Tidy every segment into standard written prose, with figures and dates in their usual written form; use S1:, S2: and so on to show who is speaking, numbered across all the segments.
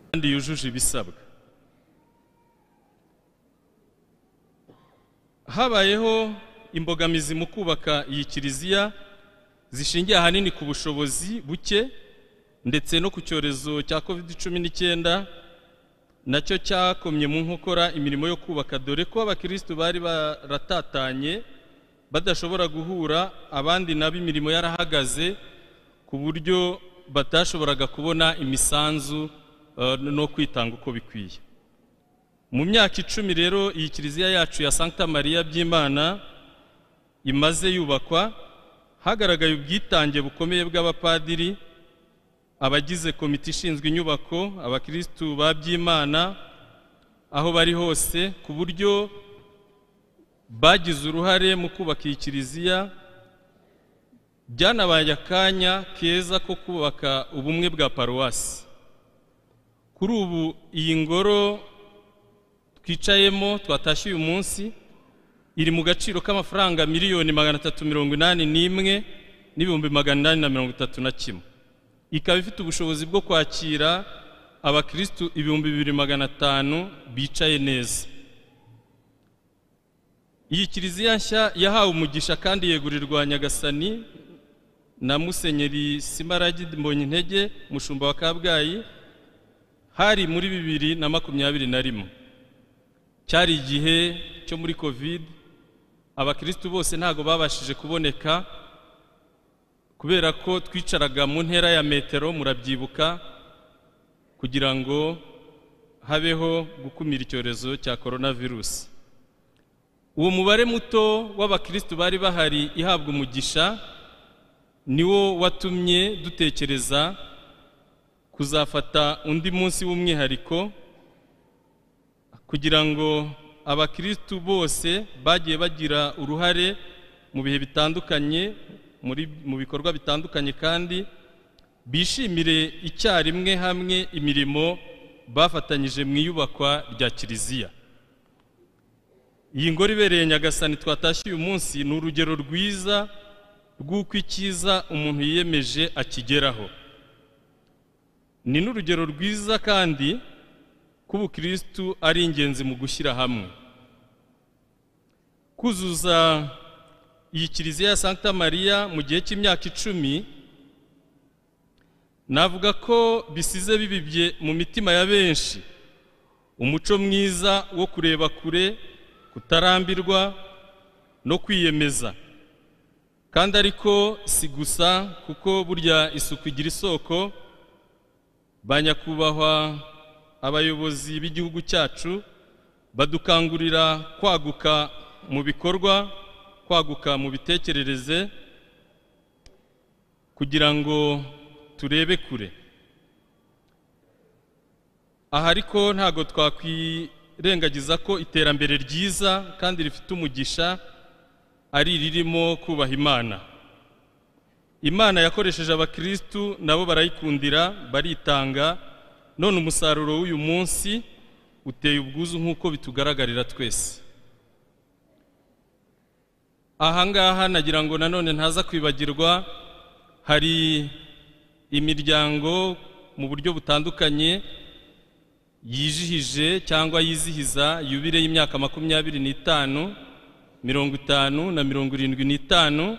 S1: kandi yujuje ibisabwa. Habayeho imbogamizi mu kubaka iyi kiliziya zishingiye ahanini ku bushobozi buke ndetse no ku cyorezo cya COVID-19 nacyo cyakomye mu nkokora imirimo yo kubaka, dore ko abakristo bari baratatanye badashobora guhura, abandi nabo imirimo yarahagaze ku buryo batashoboraga kubona imisanzu no kwitanga uko bikwiye. Mu myaka 10 rero iyi kiliziya yacu ya Sankta Maria by'Imana imaze yubakwa, hagaragaye ubwitange bukomeye bw'abapadiri, abagize komite ishinzwe inyubako, abakristo ba by'Imana aho bari hose, ku buryo bagize uruhare mu kubaka iyi kiliziya. Byanabaye akanya keza ko kubaka ubumwe bwa paruwasi. Kuri ubu iyi ngoro twicayemo twatashye uyu munsi iri mu gaciro k'amafaranga miliyoni 381,831. Ikaba ifite ubushobozi bwo kwakira abakristo 2,500 bicaye neza. Iyi kiliziya nshya yahawe umugisha kandi yegurirwa Nyagasani na Musenyeri Simaragi Mbonyintege, mushumba wa Kabgayi, hari muri 2021. Cyari igihe cyo muri COVID, abakristo bose ntago babashije kuboneka kubera ko twicaraga mu ntera ya metero, murabyibuka, kugira ngo habeho gukumira icyorezo cya coronavirus. Uwo mubare muto w'abakristo bari bahari ihabwa umugisha niwo watumye dutekereza kuzafata undi munsi w'umwihariko kugira ngo abakristo bose bagiye bagira uruhare mu bihe bitandukanye, mu bikorwa bitandukanye, kandi bishimire icyarimwe hamwe imirimo bafatanyije mu iyubakwa rya kiliziya. Iyi ngoro ibereye Nyagasani twatashye uyu munsi ni urugero rwiza rw'uko icyiza umuntu yiyemeje akigeraho. Ni n'urugero rwiza kandi k'ubukristo ari ingenzi mu gushyira hamwe. Kuzuza iyi kiliziya ya Sankta Maria mu gihe cy'imyaka 10 navuga ko bisize bibibye mu mitima ya benshi umuco mwiza wo kureba kure, kutarambirwa no kwiyemeza. Kandi ariko si gusa, kuko burya isuku igira isoko. Banyakubahwa abayobozi b'igihugu cyacu badukangurira kwaguka mu bikorwa, kwaguka mu bitekerereze, kugira ngo turebe kure. Aha ariko ntago twakwirengagiza ko iterambere ryiza kandi rifite umugisha ari ririmo kubaha Imana. Imana yakoresheje abakristo nabo barayikundira, baritanga, none umusaruro w'uyu munsi uteye ubwuzu nk'uko bitugaragarira twese. Aha ngaha nagira ngo nanone ntaza kwibagirwa, hari imiryango mu buryo butandukanye yijihije cyangwa yizihiza yubile y'imyaka 25, 50 na 75,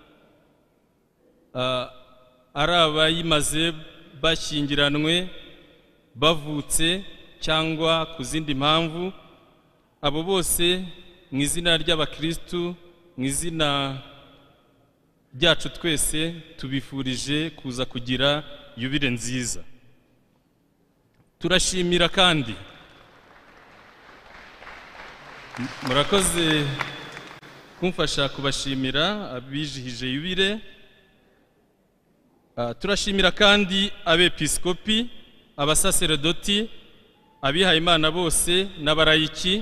S1: araba yimaze bashyingiranwe, bavutse cyangwa ku zindi mpamvu. Abo bose mu izina ry'abakristo, mu izina ryacu twese, tubifurije kuza kugira yubile nziza. Turashimira kandi, murakoze kumfasha kubashimira abijihije yubile. Turashimira kandi abepiskopi, abasaseredoti, abihaye Imana bose n'abarayiki.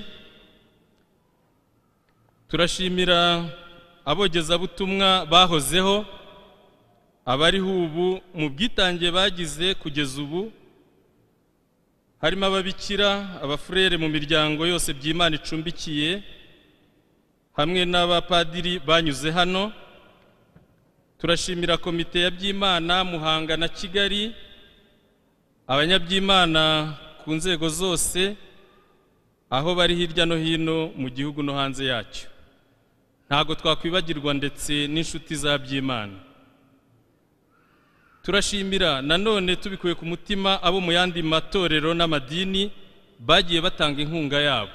S1: Turashimira abogezabutumwa bahozeho, abariho ubu mu bwitange bagize kugeza ubu, harimo ababikira, abafurere mu miryango yose by'Imana icumbikiye, hamwe n'abapadiri banyuze hano. Turashimira komite ya by'Imana Muhanga na Kigali, abanyaby'Imana ku nzego zose aho bari hirya no hino mu gihugu no hanze yacyo. Ntago twakwibagirwa ndetse n'inshuti za by'Imana. Turashimira nanone tubikuye ku mutima abo mu yandi matorero n'amadini bagiye batanga inkunga yabo.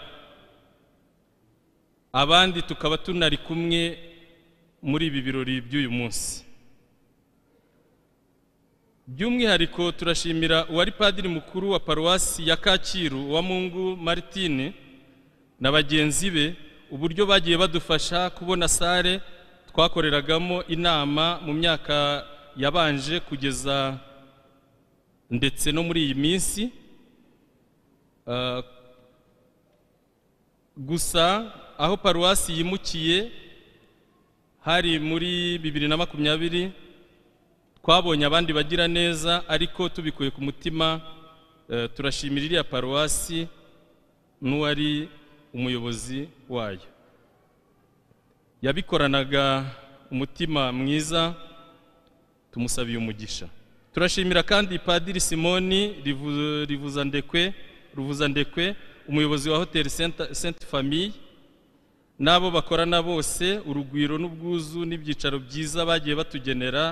S1: Abandi tukaba tunari kumwe muri ibi birori by'uyu munsi. By'umwihariko turashimira uwari padiri mukuru wa paruwasi ya Kacyiru wa Mungu Martine na bagenzi be uburyo bagiye badufasha kubona sare twakoreragamo inama mu myaka yabanje kugeza ndetse no muri iyi minsi. Gusa aho paruwasi yimukiye hari muri 2020 twabonye abandi bagira neza, ariko tubikuye ku mutima turashimira iriya paruwasi n'uwari umuyobozi wayo. Yabikoranaga umutima mwiza, tumusabiye umugisha. Turashimira kandi Padiri Simoni Ruvuzandekwe, umuyobozi wa Hotel Sainte Famille, nabo bakorana bose, urugwiro n'ubwuzu n'ibyicaro byiza bagiye batugenera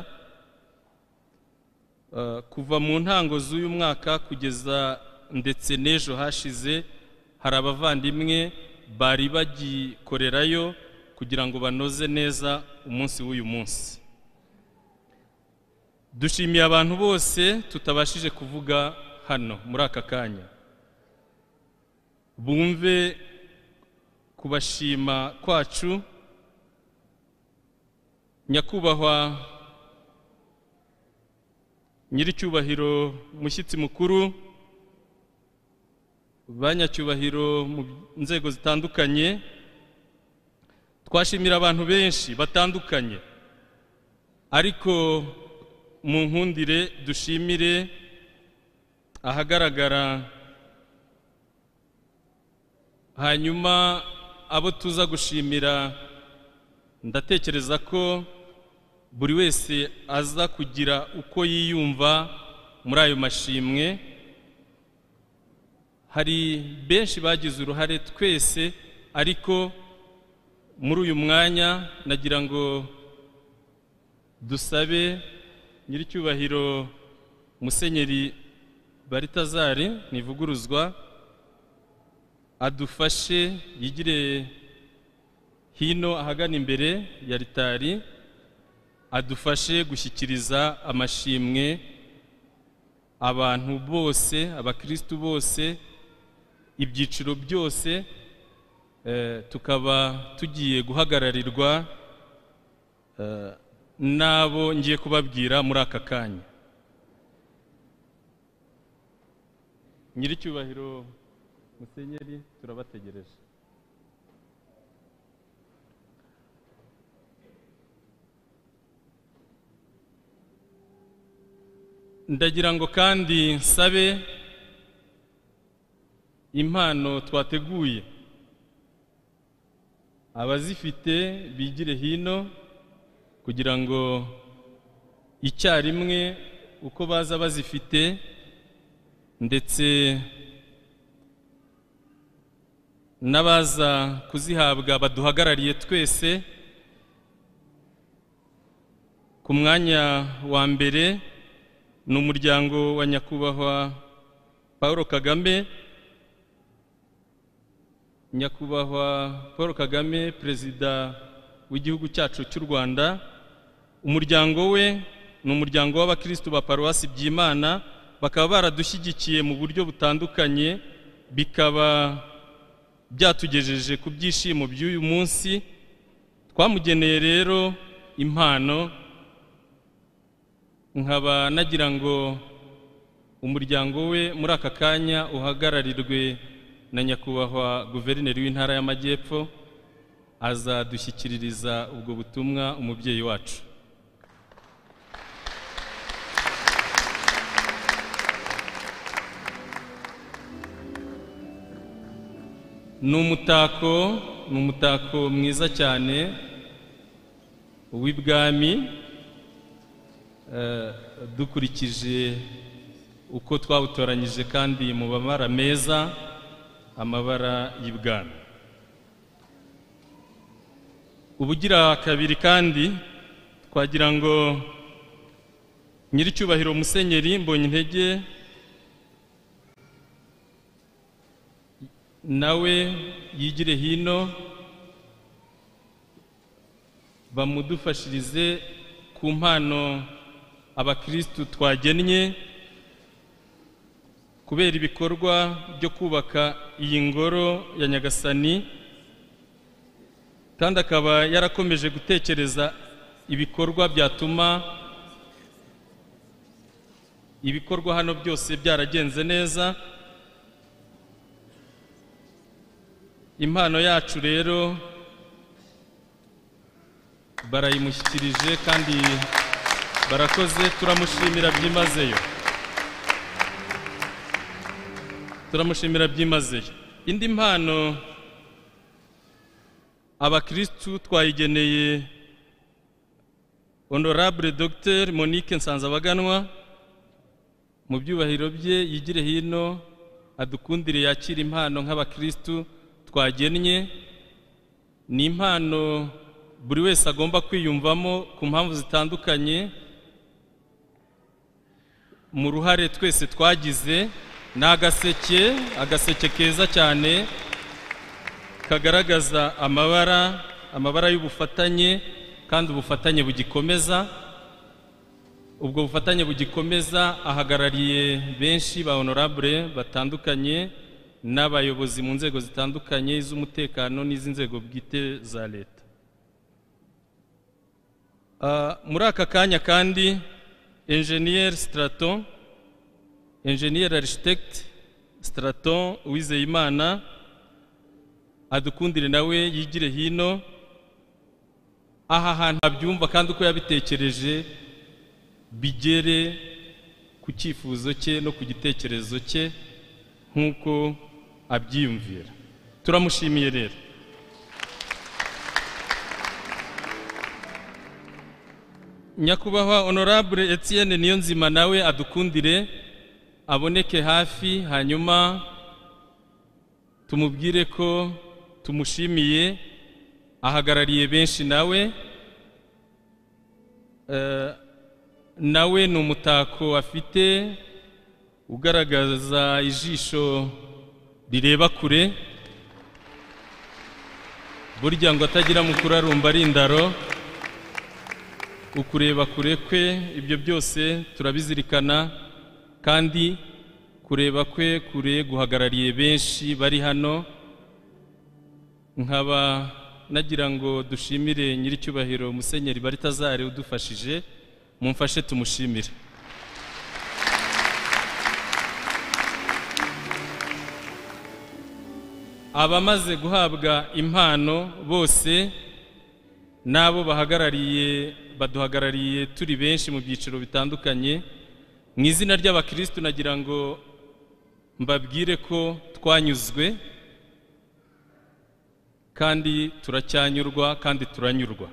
S1: kuva mu ntango z'uyu mwaka kugeza ndetse n'ejo hashize. Hari abavandimwe bari bagikorerayo kugira ngo banoze neza umunsi w'uyu munsi. Dushimiye abantu bose tutabashije kuvuga hano muri aka kanya, bumve kubashima kwacu. Nyakubahwa Nyiricyubahiro mushyitsi mukuru, banyacyubahiro mu nzego zitandukanye, twashimira abantu benshi batandukanye, ariko mu nkundire dushimire ahagaragara, hanyuma abo tuza gushimira ndatekereza ko buri wese aza kugira uko yiyumva muri ayo mashimwe. Hari benshi bagize uruhare twese, ariko muri uyu mwanya nagira ngo dusabe Nyiricyubahiro Musenyeri Baritazari Ntivuguruzwa adufashe yigire hino ahagana imbere ya ritari, adufashe gushyikiriza amashimwe abantu bose, abakristu bose, ibyiciro byose. Tukaba tugiye guhagararirwa nabo ngiye kubabwira muri aka kanya. Nyiricyubahiro Musenyeri, turabategereje. Ndagira ngo kandi nsabe impano twateguye abazifite bigire hino kugira ngo icyarimwe uko baza bazifite ndetse n'abaza kuzihabwa baduhagarariye twese. Ku mwanya wa mbere ni umuryango wa Nyakubahwa Paul Kagame. Nyakubahwa Paul Kagame, Perezida w'igihugu cyacu cy'u Rwanda, umuryango we ni umuryango w'abakristo ba paruwasi by'Imana, bakaba baradushyigikiye mu buryo butandukanye, bikaba byatugejeje ku byishimo by'uyu munsi. Twamugeneye rero impano, nkaba nagira ngo umuryango we muri aka kanya uhagararirwe na Nyakubahwa Guverineri w'Intara y'Amajyepfo, azadushyikiririza ubwo butumwa umubyeyi wacu. Ni umutako mwiza cyane w'ibwami, dukurikije uko twawutoranyije kandi mu mabara meza, amabara y'ibwami. Ubugira kabiri kandi twagira ngo nyiricyubahiro Musenyeri Mbonyintege nawe yigire hino bamudufashirize ku mpano abakristu twagennye kubera ibikorwa byo kubaka iyi ngoro ya Nyagasani, kandi akaba yarakomeje gutekereza ibikorwa byatuma ibikorwa hano byose byaragenze neza. Impano yacu rero barayimushyikirije kandi barakoze, turamushimira byimazeyo, turamushimira byimazeyo. Indi mpano abakristu twayigeneye Honorable Dr Monique Nsanzabaganwa, mu byubahiro bye yigire hino adukundire yakira impano nk'abakristu twagennye. Ni impano buri wese agomba kwiyumvamo ku mpamvu zitandukanye, mu ruhare twese twagize. Ni agaseke keza cyane kagaragaza amabara y'ubufatanye, kandi ubufatanye bugikomeza. Ubwo bufatanye bugikomeza ahagarariye benshi ba honorable batandukanye n'abayobozi mu nzego zitandukanye z'umutekano n'iz'inzego bwite za leta. Muri aka kanya kandi Engineer Architect Straton Uwizeyimana adukundire nawe yigire hino. Aha hantu abyumva kandi uko yabitekereje bigere ku cyifuzo cye no ku gitekerezo cye nk'uko abyiyumvira. Turamushimiye rero. Nyakubahwa Honorable Etienne Niyonzima nawe adukundire aboneke hafi, hanyuma tumubwire ko tumushimiye. Ahagarariye benshi nawe ni umutako afite ugaragaza ijisho rireba kure, burya ngo atagira mukuru arumva ari indaro. Ukureba kure kwe ibyo byose turabizirikana, kandi kureba kwe kure guhagarariye benshi bari hano. Nkaba nagira ngo dushimire nyiricyubahiro Musenyeri Baritazari udufashije, mumfashe tumushimire. Abamaze guhabwa impano bose nabo baduhagarariye turi benshi mu byiciro bitandukanye, mu izina ry'abakristu nagira ngo mbabwire ko twanyuzwe kandi turacyanyurwa kandi turanyurwa.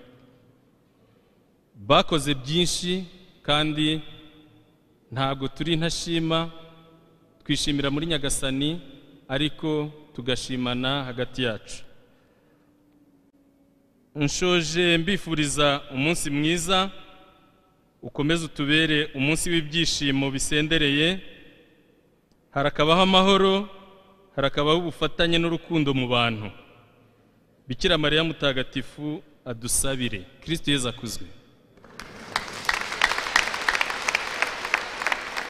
S1: Bakoze byinshi kandi ntabwo turi ntashima, twishimira muri Nyagasani ariko tugashimana hagati yacu. Nshoje mbifuriza umunsi mwiza, ukomeze utubere umunsi w'ibyishimo bisendereye, harakabaho amahoro, harakabaho ubufatanye n'urukundo mu bantu. Bikira Mariya Mutagatifu adusabire. Kristo Yezu akuzwe.